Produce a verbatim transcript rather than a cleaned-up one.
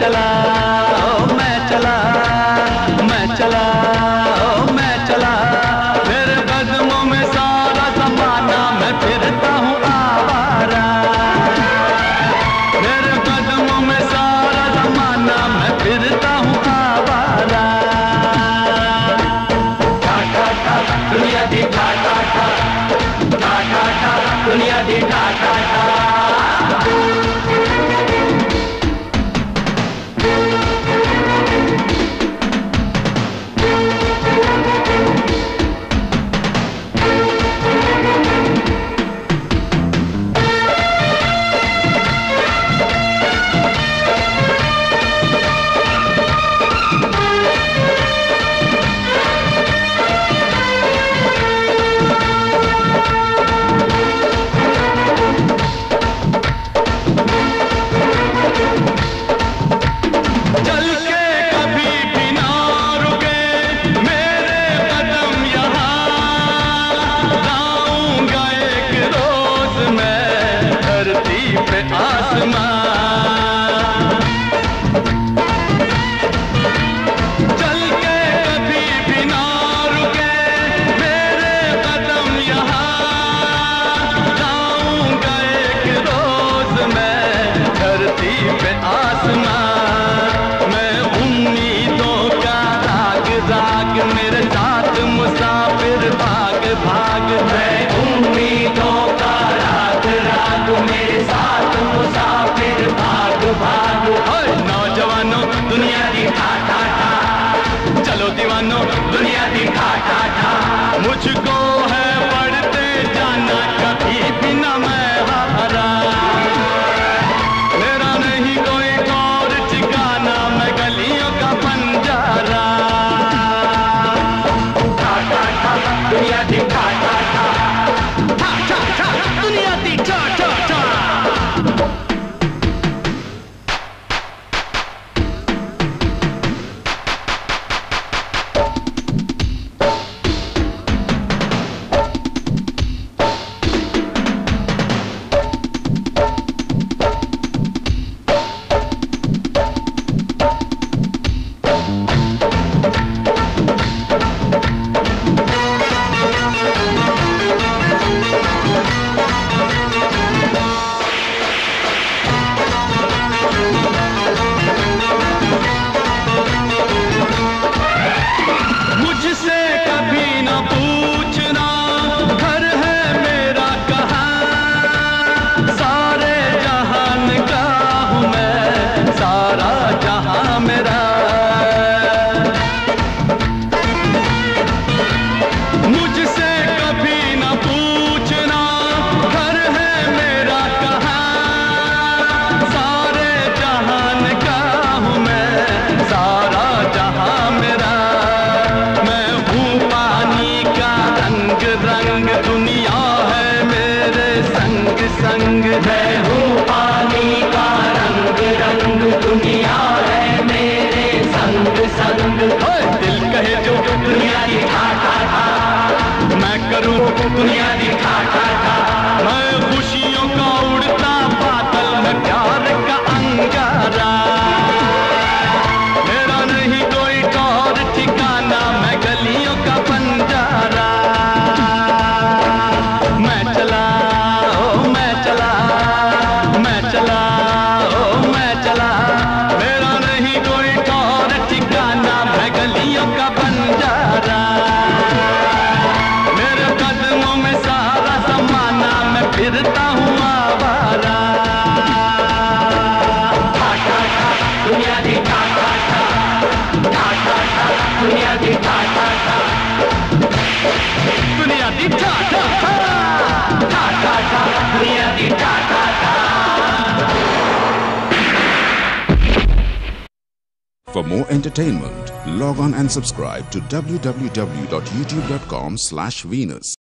चला ओ मैं चला मैं चला ओ मैं चला मेरे कदमों में सारा ज़माना मैं फिरता हूँ आवारा मेरे कदमों में सारा ज़माना मैं फिरता हूँ आवारा ठा ठा ठा दुनिया दी ठा ठा ठा ठा ठा ठा दुनिया दी ठा ठा ठा मेरे साथ मुसाफिर भाग भाग मैं उम्मीदों का राग राग मेरे साथ मुसाफिर भाग भाग नौजवानों दुनिया दी ठा ठा ठा चलो दीवानों दुनिया दी ठा ठा ठा मुझको है पढ़ते जाना कभी भी न मैं हारा मेरा नहीं कोई और ठिकाना मैं गलियों का बंजारा दुनिया दी ठा ठा ठा ठा ठा ठा दुनिया दी ठा ठा ठा संग मैं हूँ पानी का रंग रंग दुनिया है मेरे संग संग दिल कहे जो दुनिया दी ठा ठा ठा मैं करूँ दुनिया दी ठा ठा ठा मैं खुशियों का उड़ता बादल में प्यार का अंगारा मेरा नहीं कोई और ठिकाना मैं गलियों का बंजारा मैं चला मैं चला ओ मैं चला मेरा नहीं कोई और ठिकाना मैं गलियों का बंजारा मेरे कदमों में सारा ज़माना मैं फिरता हूँ आवारा ठा ठा ठा दुनिया दी ठा ठा ठा ठा ठा ठा दुनिया दी ठा ठा ठा दुनिया दी ठा ठा ठा ठा ठा ठा दुनिया दी ठा ठा ठा। For more entertainment, log on and subscribe to w w w dot youtube dot com slash Venus.